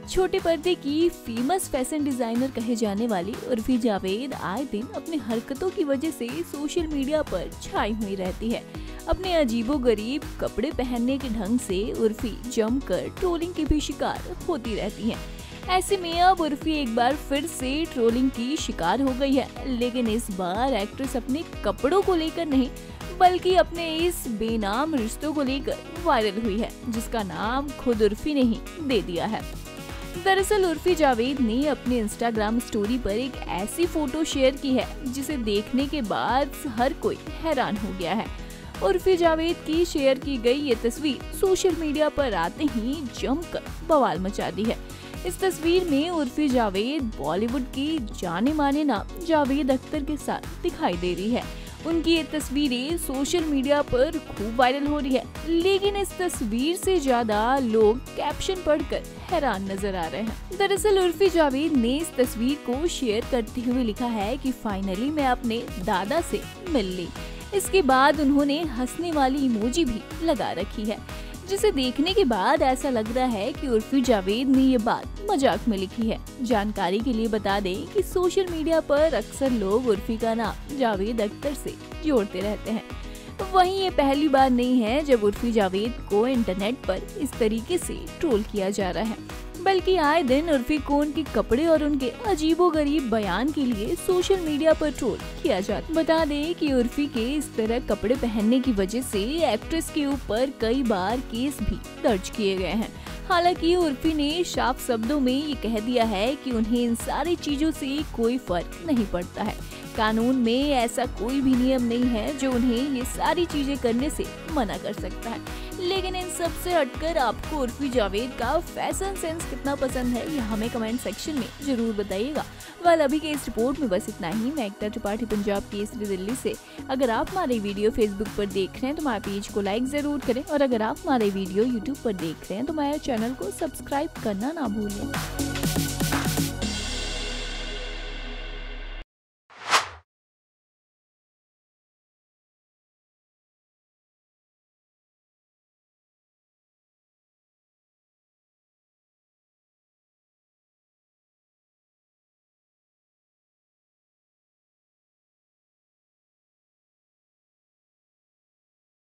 छोटे पर्दे की फेमस फैशन डिजाइनर कहे जाने वाली उर्फी जावेद आए दिन अपनी हरकतों की वजह से सोशल मीडिया पर छाई हुई रहती है। अपने अजीबोगरीब कपड़े पहनने के ढंग से उर्फी जमकर ट्रोलिंग की भी शिकार होती रहती हैं। ऐसे में अब उर्फी एक बार फिर से ट्रोलिंग की शिकार हो गई है, लेकिन इस बार एक्ट्रेस अपने कपड़ों को लेकर नहीं बल्कि अपने इस बेनाम रिश्तों को लेकर वायरल हुई है, जिसका नाम खुद उर्फी ने ही दे दिया है। दरअसल उर्फी जावेद ने अपने इंस्टाग्राम स्टोरी पर एक ऐसी फोटो शेयर की है जिसे देखने के बाद हर कोई हैरान हो गया है। उर्फी जावेद की शेयर की गई ये तस्वीर सोशल मीडिया पर आते ही जमकर बवाल मचा दी है। इस तस्वीर में उर्फी जावेद बॉलीवुड की जाने माने नाम जावेद अख्तर के साथ दिखाई दे रही है। उनकी ये तस्वीरें सोशल मीडिया पर खूब वायरल हो रही है, लेकिन इस तस्वीर से ज्यादा लोग कैप्शन पढ़कर हैरान नजर आ रहे हैं। दरअसल उर्फी जावेद ने इस तस्वीर को शेयर करते हुए लिखा है कि फाइनली मैं अपने दादा से मिल ली। इसके बाद उन्होंने हंसने वाली इमोजी भी लगा रखी है, जिसे देखने के बाद ऐसा लग रहा है कि उर्फी जावेद ने ये बात मजाक में लिखी है। जानकारी के लिए बता दें कि सोशल मीडिया पर अक्सर लोग उर्फी का नाम जावेद अख्तर से जोड़ते रहते हैं। वहीं ये पहली बार नहीं है जब उर्फी जावेद को इंटरनेट पर इस तरीके से ट्रोल किया जा रहा है, बल्कि आए दिन उर्फी को उनके कपड़े और उनके अजीबोगरीब बयान के लिए सोशल मीडिया पर ट्रोल किया जाता है। बता दें कि उर्फी के इस तरह कपड़े पहनने की वजह से एक्ट्रेस के ऊपर कई बार केस भी दर्ज किए गए हैं। हालांकि उर्फी ने साफ शब्दों में ये कह दिया है कि उन्हें इन सारी चीजों से कोई फर्क नहीं पड़ता है। कानून में ऐसा कोई भी नियम नहीं है जो उन्हें ये सारी चीजें करने से मना कर सकता है। लेकिन इन सब से हटकर आपको उर्फी जावेद का फैशन सेंस कितना पसंद है, ये हमें कमेंट सेक्शन में जरूर बताइएगा। वाल अभी के इस रिपोर्ट में बस इतना ही। मैं एकता त्रिपाठी, पंजाब केसरी, दिल्ली से। अगर आप हमारे वीडियो फेसबुक पर देख रहे हैं तो हमारे पेज को लाइक जरूर करें, और अगर आप हमारे वीडियो यूट्यूब पर देख रहे हैं तो हमारे चैनल को सब्सक्राइब करना ना भूलें।